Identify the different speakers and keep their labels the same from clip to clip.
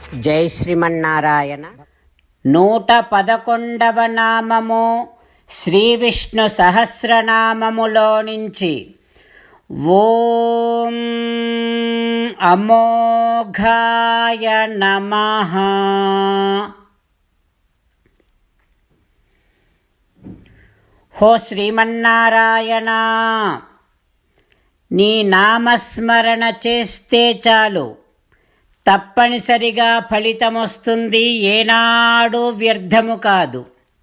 Speaker 1: జై శ్రీమన్నారాయణ. 111వ నామము శ్రీ విష్ణు సహస్రనామములో నుంచి ఓం అమోఘాయ నమః. హో శ్రీమన్నారాయణ, నీ నామస్మరణ చేస్తే చాలు, తప్పనిసరిగా ఫలితమొస్తుంది, ఏనాడు వ్యర్థము కాదు.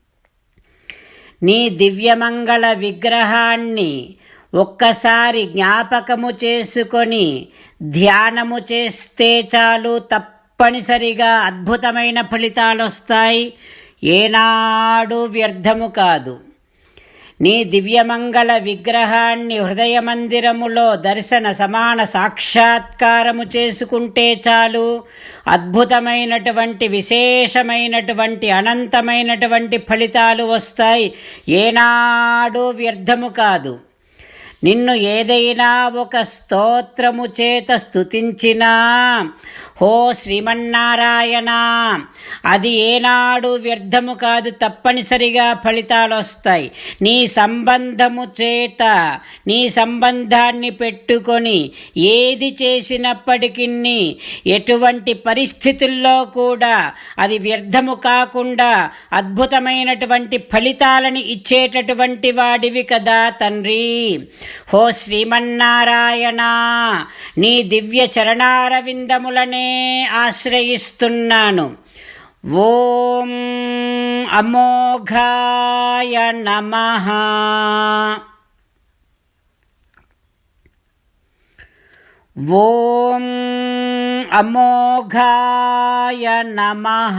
Speaker 1: నీ దివ్యమంగళ విగ్రహాన్ని ఒక్కసారి జ్ఞాపకము చేసుకొని ధ్యానము చేస్తే చాలు, తప్పనిసరిగా అద్భుతమైన ఫలితాలొస్తాయి, ఏనాడు వ్యర్థము కాదు. నీ దివ్యమంగళ విగ్రహాన్ని హృదయ మందిరములో దర్శన సమాన సాక్షాత్కారము చేసుకుంటే చాలు, అద్భుతమైనటువంటి విశేషమైనటువంటి అనంతమైనటువంటి ఫలితాలు వస్తాయి, ఏనాడు వ్యర్థము కాదు. నిన్ను ఏదైనా ఒక స్తోత్రము చేత స్తుతించినా, హో శ్రీమన్నారాయణ, అది ఏనాడు వ్యర్థము కాదు, తప్పనిసరిగా ఫలితాలు వస్తాయి. నీ సంబంధము చేత నీ సంబంధాన్ని పెట్టుకొని ఏది చేసినప్పటికీ ఎటువంటి పరిస్థితుల్లో కూడా అది వ్యర్థము కాకుండా అద్భుతమైనటువంటి ఫలితాలను ఇచ్చేటటువంటి వాడివి కదా తండ్రి. హో శ్రీమన్నారాయణ, నీ దివ్య చరణారవిందములనే ఆశ్రయిస్తున్నాను. ఓం అమోఘాయ నమః. ఓం అమోఘాయ నమః.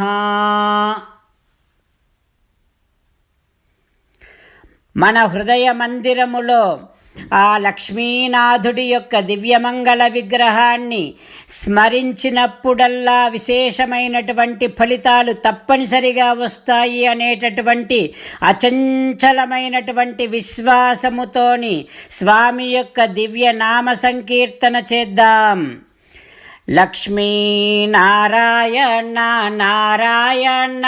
Speaker 1: మన హృదయ మందిరములో ఆ లక్ష్మీనాథుడి యొక్క దివ్యమంగళ విగ్రహాన్ని స్మరించినప్పుడల్లా విశేషమైనటువంటి ఫలితాలు తప్పనిసరిగా వస్తాయి అనేటటువంటి అచంచలమైనటువంటి విశ్వాసముతోని స్వామి యొక్క దివ్య నామ సంకీర్తన చేద్దాం. లక్ష్మీ నారాయణ నారాయణ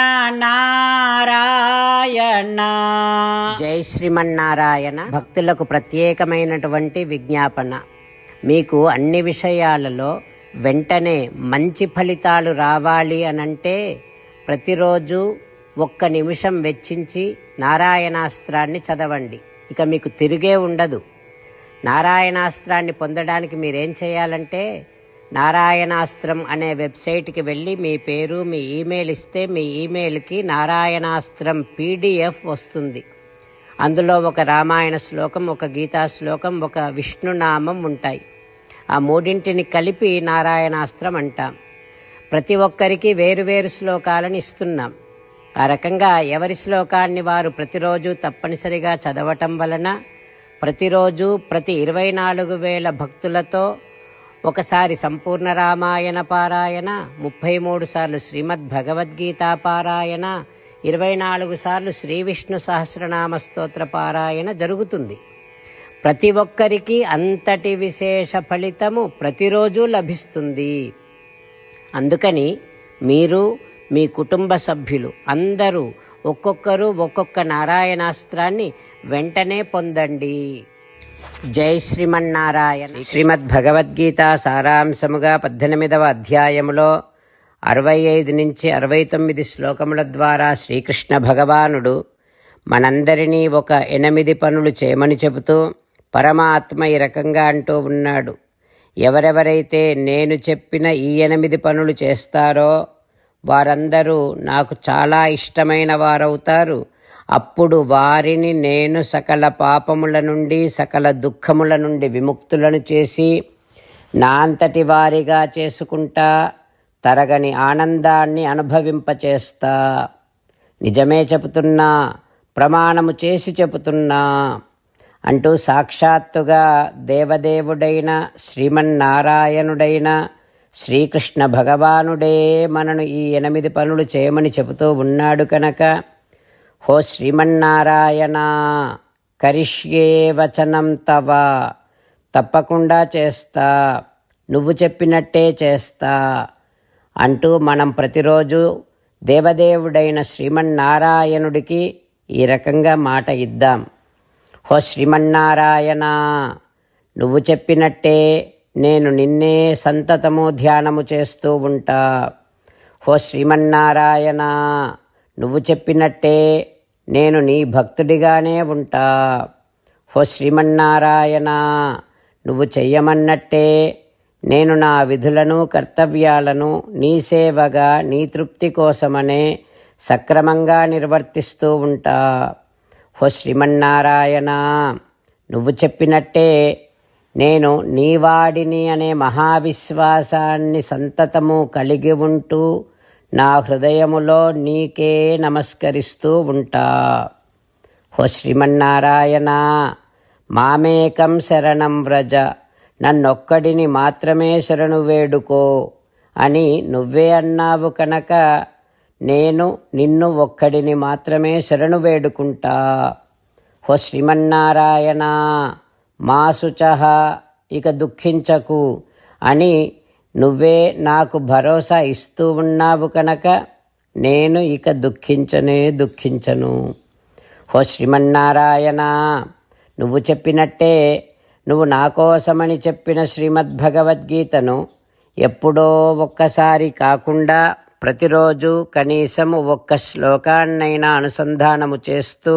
Speaker 1: నారాయణ. జై శ్రీమన్నారాయణ. భక్తులకు ప్రత్యేకమైనటువంటి విజ్ఞాపన. మీకు అన్ని విషయాలలో వెంటనే మంచి ఫలితాలు రావాలి అనంటే ప్రతిరోజు 1 నిమిషం వెచ్చించి నారాయణాస్త్రాన్ని చదవండి. ఇక మీకు తిరిగే ఉండదు. నారాయణాస్త్రాన్ని పొందడానికి మీరేం చేయాలంటే, నారాయణాస్త్రం అనే వెబ్సైట్కి వెళ్ళి మీ పేరు మీ ఈమెయిల్ ఇస్తే మీ ఈమెయిల్కి నారాయణాస్త్రం PDF వస్తుంది. అందులో ఒక రామాయణ శ్లోకం, ఒక గీతా శ్లోకం, ఒక విష్ణునామం ఉంటాయి. ఆ మూడింటిని కలిపి నారాయణాస్త్రం అంటాం. ప్రతి ఒక్కరికి వేరువేరు శ్లోకాలను ఇస్తున్నాం. ఆ రకంగా ఎవరి శ్లోకాన్ని వారు ప్రతిరోజు తప్పనిసరిగా చదవటం వలన ప్రతిరోజు ప్రతి 24,000 భక్తులతో ఒకసారి సంపూర్ణ రామాయణ పారాయణ, 33 సార్లు శ్రీమద్ భగవద్గీత పారాయణ, 24 సార్లు శ్రీ విష్ణు సహస్రనామ స్తోత్ర పారాయణ జరుగుతుంది. ప్రతి ఒక్కరికి అంతటి విశేష ఫలితము ప్రతిరోజు లభిస్తుంది. అందుకని మీరు మీ కుటుంబ సభ్యులు అందరూ ఒక్కొక్కరు ఒక్కొక్క నారాయణాస్త్రాన్ని వెంటనే పొందండి. జై శ్రీమన్నారాయణ. శ్రీమద్ భగవద్గీత సారాంశముగా 18వ అధ్యాయములో 65 నుంచి 69 శ్లోకముల ద్వారా శ్రీకృష్ణ భగవానుడు మనందరినీ ఒక 8 పనులు చేయమని చెబుతూ పరమాత్మ ఈ రకంగా అంటూ ఉన్నాడు. ఎవరెవరైతే నేను చెప్పిన ఈ 8 పనులు చేస్తారో వారందరూ నాకు చాలా ఇష్టమైన వారవుతారు. అప్పుడు వారిని నేను సకల పాపముల నుండి సకల దుఃఖముల నుండి విముక్తులను చేసి నా అంతటి వారిగా చేసుకుంటా, తరగని ఆనందాన్ని అనుభవింపచేస్తా. నిజమే చెబుతున్నా, ప్రమాణము చేసి చెబుతున్నా అంటూ సాక్షాత్తుగా దేవదేవుడైన శ్రీమన్నారాయణుడైన శ్రీకృష్ణ భగవానుడే మనను ఈ 8 పనులు చేయమని చెబుతూ ఉన్నాడు కనుక, హో శ్రీమన్నారాయణ, కరిష్యే వచనం తవ, తప్పకుండా చేస్తా, నువ్వు చెప్పినట్టే చేస్తా. అంటూ మనం ప్రతిరోజు దేవదేవుడైన శ్రీమన్నారాయణుడికి ఈ రకంగా మాట ఇద్దాం. హో శ్రీమన్నారాయణ, నువ్వు చెప్పినట్టే నేను నిన్నే సంతతము ధ్యానము చేస్తూ ఉంటా. హో శ్రీమన్నారాయణ, నువ్వు చెప్పినట్టే నేను నీ భక్తుడిగానే ఉంటా. హో శ్రీమన్నారాయణ, నువ్వు చెయ్యమన్నట్టే నేను నా విధులను కర్తవ్యాలను నీ సేవగా నీ తృప్తి కోసమనే సక్రమంగా నిర్వర్తిస్తూ ఉంటా. హో శ్రీమన్నారాయణ, నువ్వు చెప్పినట్టే నేను నీవాడిని అనే మహావిశ్వాసాన్ని సంతతము కలిగి ఉంటూ నా హృదయములో నీకే నమస్కరిస్తూ ఉంటా. హో శ్రీమన్నారాయణ, మామేకం శరణం వ్రజ, నన్నొక్కడిని మాత్రమే శరణు వేడుకో అని నువ్వే అన్నావు కనుక నేను నిన్ను ఒక్కడిని మాత్రమే శరణు వేడుకుంటా. హో శ్రీమన్నారాయణ, మా శుచః, ఇక దుఃఖించకు అని నువ్వే నాకు భరోసా ఇస్తూ ఉన్నావు కనుక నేను ఇక దుఃఖించను. హో శ్రీమన్నారాయణ, నువ్వు చెప్పినట్టే నువ్వు నా కోసమని చెప్పిన శ్రీమద్భగవద్గీతను ఎప్పుడో ఒక్కసారి కాకుండా ప్రతిరోజు కనీసం ఒక్క శ్లోకాన్నైనా అనుసంధానము చేస్తూ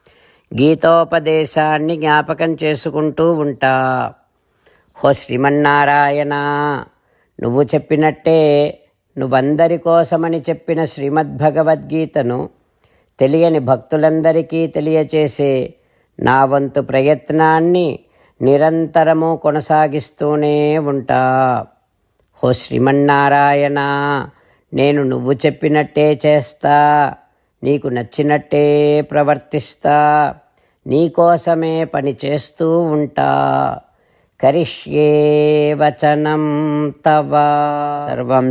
Speaker 1: గీతోపదేశాన్ని జ్ఞాపకం చేసుకుంటూ ఉంటా. హో శ్రీమన్నారాయణ, నువ్వు చెప్పినట్టే నువ్వందరి కోసమని చెప్పిన శ్రీమద్భగవద్గీతను తెలియని భక్తులందరికీ తెలియచేసే నా వంతు ప్రయత్నాన్ని నిరంతరము కొనసాగిస్తూనే ఉంటా. హో శ్రీమన్నారాయణ, నేను నువ్వు చెప్పినట్టే చేస్తా, నీకు నచ్చినట్టే ప్రవర్తిస్తా, నీకోసమే పని చేస్తూ ఉంటా. కరిష్యే వచనం తవ. సర్వం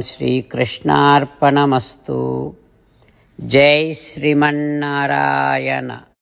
Speaker 1: శ్రీకృష్ణార్పణమస్తు. జై శ్రీమన్నారాయణ.